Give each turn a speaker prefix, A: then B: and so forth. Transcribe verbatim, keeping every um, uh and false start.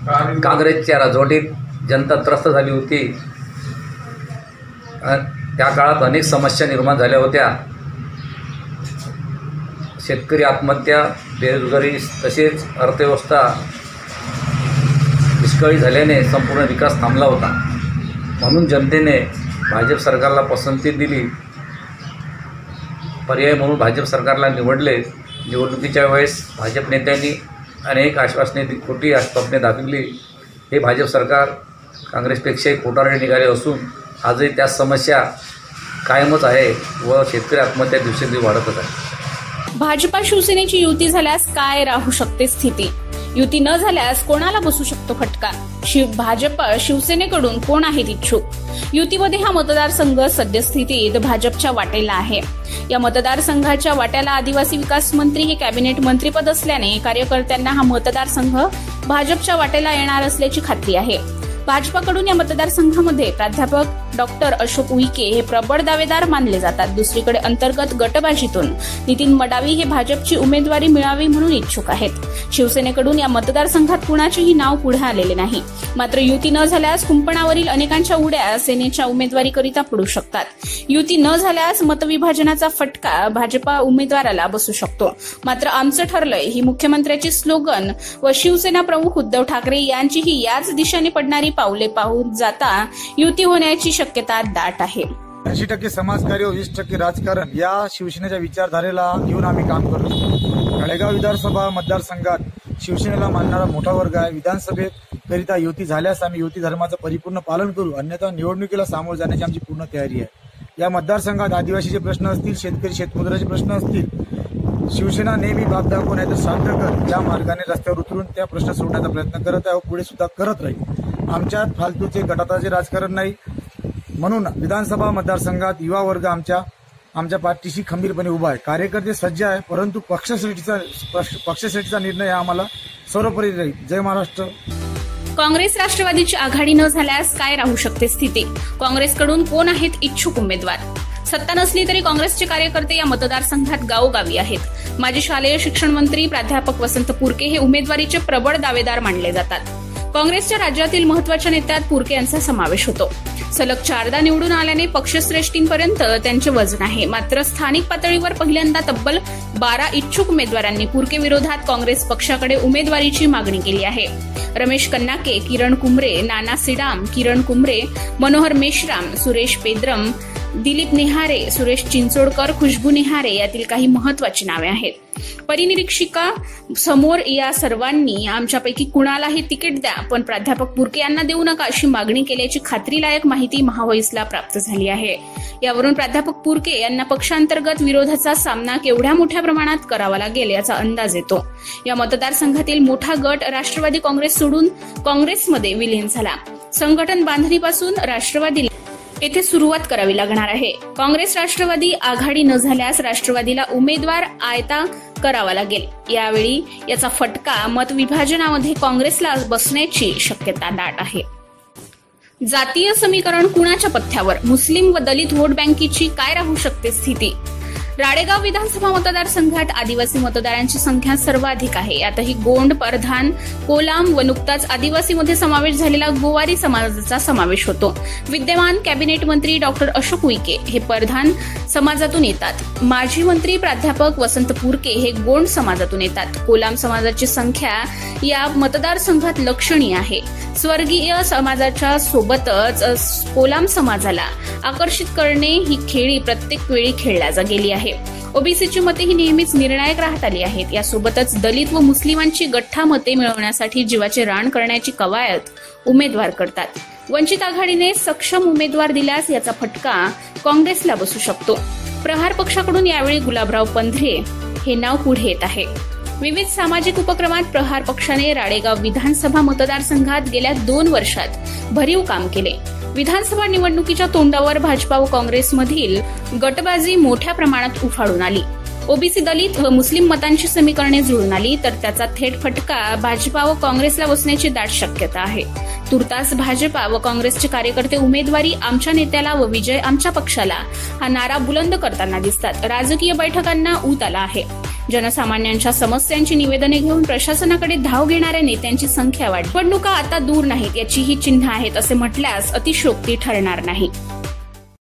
A: काँग्रेसच्या राजवटीत जनता त्रस्त झाली होती। त्या काळात अनेक समस्या निर्माण झाल्या होत्या। शेतकरी आत्महत्या, बेरोजगारी तसेच अर्थव्यवस्था विस्कळीत झाल्याने संपूर्ण विकास थांबला होता। म्हणून जनतेने भाजप सरकारला पसंती दिली। पर्याय म्हणून भाजप सरकारला निवडले। निवडणुकीच्या वेळेस भाजप नेत्यांनी अनेक आश्वासने खोटी स्वप्ने दाखवली। हे भाजप सरकार काँग्रेसपेक्षाही खोटारडे निघाले असून आजही त्या समस्या कायमच आहे व शेतकरी आत्महत्या दिवसेंदिवस वाढतच आहे।
B: भाजपा शिवसेनेची युती झाल्यास काय राहू शकते स्थिती? युती न झाल्यास कोणाला बसू शकतो फटका? शिव भाजप शिवसेनेकडून कोण आहेत इच्छुक? युतीमध्ये हा मतदारसंघ सद्यस्थितीत भाजपच्या वाटेला आहे। या मतदारसंघाच्या वाट्याला आदिवासी विकास मंत्री हे कॅबिनेट मंत्रीपद असल्याने कार्यकर्त्यांना हा मतदारसंघ भाजपच्या वाटेला येणार असल्याची खात्री आहे। भाजपाकडून या मतदारसंघामध्ये प्राध्यापक डॉक्टर अशोक उईके हे प्रबळ दावेदार मानले जातात। दुसरीकडे अंतर्गत गटबाजीतून नितीन मडावी हे भाजपची उमेदवारी मिळावी म्हणून इच्छुक आहेत। शिवसेनेकडून या मतदारसंघात कुणाचेही नाव पुढे आलेले नाही। मात्र युती न झाल्यास कुंपणावरील अनेकांच्या उड्या सेनेच्या उमेदवारीकरिता पडू शकतात। युती न झाल्यास मतविभाजनाचा फटका भाजपा उमेदवाराला बसू शकतो। मात्र आमचं ठरलंय ही मुख्यमंत्र्याची स्लोगन व शिवसेना प्रमुख उद्धव ठाकरे यांचीही याच दिशेने पडणारी पावले पाहून जाता युती होण्याची शक्यता दाट आहे।
C: ऐंशी टक्के समाजकार्य व वीस टक्के राजकारण या शिवसेनेच्या विचारधारेला घेऊन आम्ही काम करतो। राळेगाव विधानसभा मतदारसंघात शिवसेनेला मानणारा मोठा वर्ग आहे। विधानसभेत करिता युती झाल्यास आम्ही युती धर्माचं परिपूर्ण पालन करू, अन्यथा निवडणुकीला सामोरे जाण्याची आमची पूर्ण तयारी आहे। या मतदारसंघात आदिवासीचे प्रश्न असतील, शेतकरी शेतमजुराचे प्रश्न असतील, शिवसेना नेहमी बाप दाखव नाही तर शांत कर या मार्गाने रस्त्यावर उतरून त्या प्रश्न सोडण्याचा प्रयत्न करत आहे व पुढे सुद्धा करत राहील। आमच्यात फालतूचे गटाताचे राजकारण नाही। म्हणून विधानसभा मतदारसंघात युवा वर्ग आमच्या आमच्या पाठीशी खंबीरपणे उभा आहे। कार्यकर्ते सज्ज आहे, परंतु पक्षश्रेष्ठीचा पक्षश्रेष्ठीचा निर्णय हा आम्हाला सर्वोपरी राहील। जय महाराष्ट्र।
B: काँग्रेस राष्ट्रवादीची आघाडी न झाल्यास काय राहू शकते स्थिती? काँग्रेसकडून कोण आहेत इच्छुक उमेदवार? सत्ता नसली तरी काँग्रेसचे कार्यकर्ते या मतदारसंघात गावोगावी आहेत। माजी शालेय शिक्षण मंत्री प्राध्यापक वसंत पुरके हे उमेदवारीचे प्रबळ दावेदार मानले जातात। काँग्रेसच्या राज्यातील महत्वाच्या नेत्यात पुरके यांचा समावेश होतो। सलग चारदा निवडून आल्याने पक्षश्रेष्ठींपर्यंत त्यांचे वजन आहे। मात्र स्थानिक पातळीवर पहिल्यांदा तब्बल बारा इच्छुक उमेदवारांनी पुरके विरोधात काँग्रेस पक्षाकडे उमेदवारीची मागणी केली आहे। रमेश कन्नाके, किरण कुमरे, नाना सिडाम, किरण कुमरे, मनोहर मेश्राम, सुरेश पेद्रम, दिलीप नेहारे, सुरेश चिंचोडकर, खुशबू नेहारे यातील काही महत्वाची नावे आहेत। परिनिरीक्षिका समोर या सर्वांनी आमच्यापैकी कुणालाही तिकीट द्या पण प्राध्यापक पुरके यांना देऊ नका अशी मागणी केल्याची खात्रीलायक माहिती महावैसला प्राप्त झाली आहे। यावरून प्राध्यापक पुरके यांना पक्षांतर्गत विरोधाचा सामना केवढ्या मोठ्या प्रमाणात करावा लागेल याचा अंदाज येतो। या मतदारसंघातील मोठा गट राष्ट्रवादी काँग्रेस सोडून काँग्रेसमध्ये विलीन झाला। संघटन बांधणीपासून राष्ट्रवादी येथे सुरुवात करावी लागणार आहे। काँग्रेस राष्ट्रवादी आघाडी न झाल्यास राष्ट्रवादीला उमेदवार आयता करावा लागेल। यावेळी याचा फटका मत विभाजनामध्ये काँग्रेसला बसण्याची शक्यता दाट आहे। जातीय समीकरण कुणाच्या पथ्यावर? मुस्लिम व दलित व्होट बँकेची काय राहू शकते स्थिती? राळेगाव विधानसभा मतदारसंघात आदिवासी मतदारांची संख्या सर्वाधिक आहे। यातही गोंड, परधान, कोलाम व नुकताच आदिवासीमध्ये समावेश झालेला गोवारी समाजाचा समावेश होतो। विद्यमान कॅबिनेट मंत्री डॉक्टर अशोक उईके हे परधान समाजातून येतात। माजी मंत्री प्राध्यापक वसंत पुरके हे गोंड समाजातून येतात। कोलाम समाजाची संख्या या मतदारसंघात लक्षणीय आहे। स्वर्गीय समाजाच्या सोबतच कोलाम समाजाला आकर्षित करणे ही खेळी प्रत्येक वेळी खेळल्या गेली आहे। ओबीसीची मते ही नेहमीच निर्णायक राहत आली आहेत। यासोबतच दलित व मुस्लिमांची गठ्ठा मते मिळवण्यासाठी जीवाचे रान करण्याची कवायत उमेदवार करतात। वंचित आघाडीने सक्षम उमेदवार दिल्यास याचा फटका काँग्रेसला बसू शकतो। प्रहार पक्षाकडून यावेळी गुलाबराव पंधरे हे नाव पुढे येत आहे। विविध सामाजिक उपक्रमात प्रहार पक्षाने राळेगाव विधानसभा मतदारसंघात गेल्या दोन वर्षात भरीव काम केले। विधानसभा निवडणुकीच्या तोंडावर भाजपा व काँग्रेसमधील गटबाजी मोठ्या प्रमाणात उफाळून आली। ओबीसी, दलित व मुस्लिम मतांची समीकरणे जुळून आली तर त्याचा थेट फटका भाजपा व काँग्रेसला बसण्याची दाट शक्यता आहे। तुर्तास भाजपा व काँग्रेसचे कार्यकर्ते उमेदवारी आमच्या नेत्याला व विजय आमच्या पक्षाला हा नारा बुलंद करताना दिसतात। राजकीय बैठकांना ऊत आला आहे। जनसामान्यांच्या समस्यांची निवेदने घेऊन प्रशासनाकडे धाव घेणाऱ्या नेत्यांची संख्या वाढली. निवडणुका आता दूर नाहीत याची ही चिन्ह आहेत असे म्हटल्यास अतिशयोक्ती ठरणार नाही.